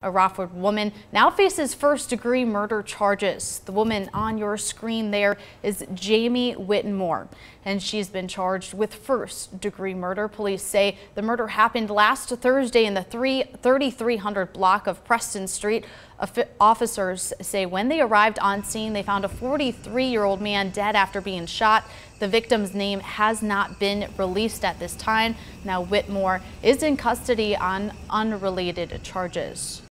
A Rockford woman now faces first-degree murder charges. The woman on your screen there is Jamie Whitmore, and she's been charged with first-degree murder. Police say the murder happened last Thursday in the 3300 block of Preston Street. Officers say when they arrived on scene, they found a 43-year-old man dead after being shot. The victim's name has not been released at this time. Now Whitmore is in custody on unrelated charges.